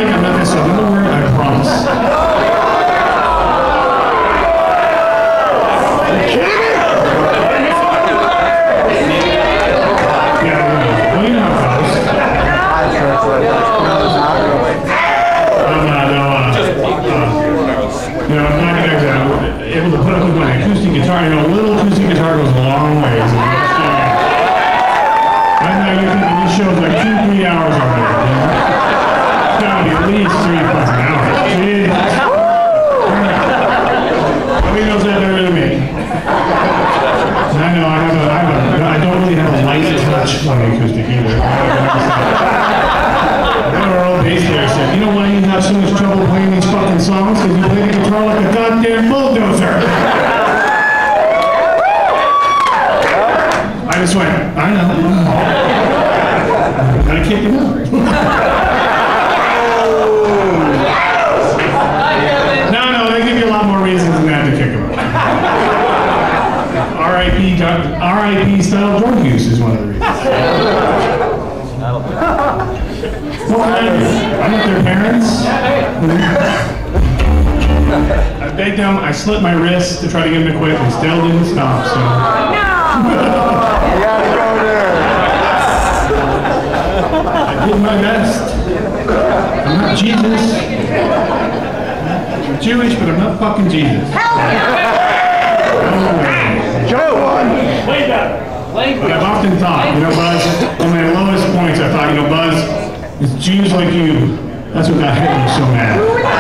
mic, I'm not going to say another word, I promise. I'm not able to put up with my acoustic guitar. A little acoustic guitar goes a long way. Right now, you think these shows like 2-3 hours already. It's got to be at least 3+ hours. Jeez. Nobody knows that better than me. I know I don't really have a light touch on the acoustic either. Our old bass player said, you know why you have so much trouble playing these fucking songs? Because you play the guitar like a goddamn bulldozer. I just went, I know. Gotta kick him out. No, they give you a lot more reasons than that to kick him out. R.I.P. style drug use is one of the reasons. Well, I'm with their parents. I begged them, I slit my wrist to try to get them to quit, they still didn't stop, so. No! You gotta go there. I did my best. I'm not Jesus. I'm Jewish, but I'm not fucking Jesus. Joe won! Way better. But I've often thought, Buzz, on my lowest points, I thought, Buzz, it's Jews like you. That's what got Hitler so mad.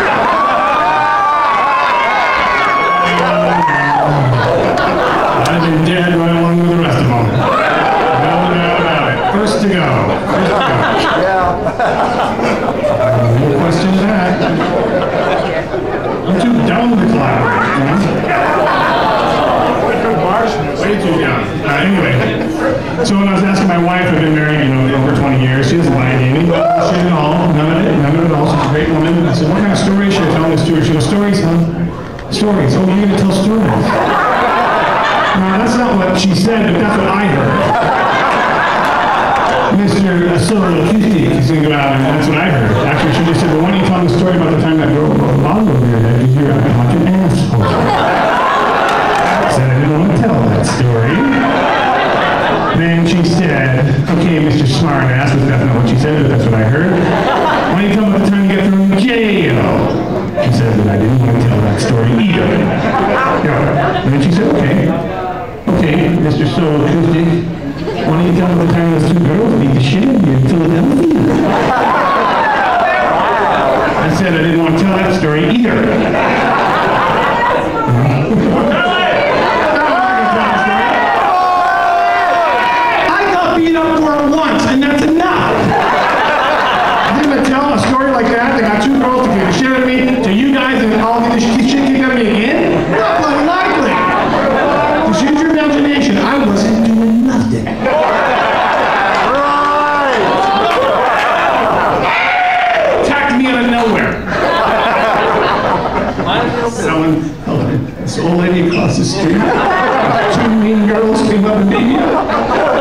I've been dead right along with the rest of them. No doubt about it. First to go. Yeah. No question of that. I'm too dumb to collaborate. Way too young. Anyway, so when I was asking my wife, I've been married, over 20 years. She doesn't lie to me. Shit at all. None of it at all. She's a great woman. I said, what kind of stories should I tell this to her? She goes, stories, huh? Stories. Oh, you're going to tell stories. No, that's not what she said, but that's what I heard. Mr. Silver Acoustic is going to go out, and that's what I heard. Actually, she just said, well, why don't you tell the story about the time that girl brought a bottle over your head because you're acting like an asshole. I didn't want to tell that story. Then she said, okay, Mr. Smartass, that's not what she said, but that's what I heard. Why don't you tell me about the time you get thrown in jail? She said that I didn't want to tell that story either. And then she said, okay, Mr. Soul Acoustic, why don't you tell me the time those two girls beat the shit out of you in Philadelphia? I said I didn't want to tell that story either. And that's enough. I'm going to tell a story like that. They got two girls to kick the shit out of me, to you guys, and all this shit kicked out of me again? Not likely. Just use your imagination. I wasn't doing nothing. Attacked me out of nowhere. This old lady across the street. Two mean girls came up and beat me up.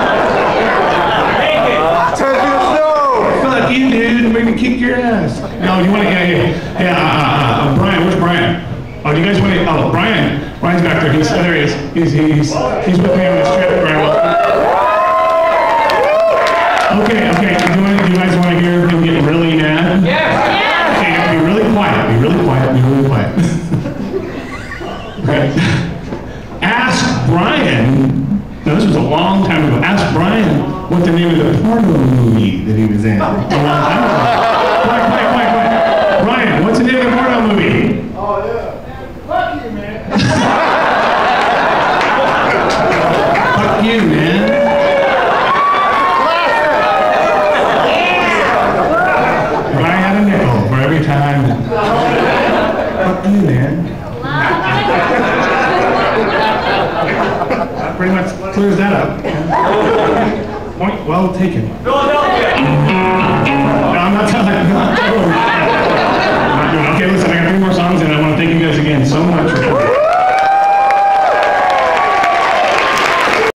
Fuck you, dude. I'm going to kick your ass. No, you want to get here. Hey, Brian, where's Brian? Oh, do you guys want to? Oh, Brian's back there. There he is. He's with me on this trip. Brian, okay. Do you guys want to hear him get really mad? Yes. Okay, be really quiet. Okay. Ask Brian. Now, this was a long time ago. Ask Brian what the name of the porno movie that he was in. A long time ago. Quiet. Brian, what's the name of the porno movie? Oh, yeah. Fuck you, man. Fuck you, man. If I had a nickel for every time. Fuck you, man. That pretty much clears that up. Point well taken. Philadelphia! No, I'm not telling you. Okay, listen, I got 3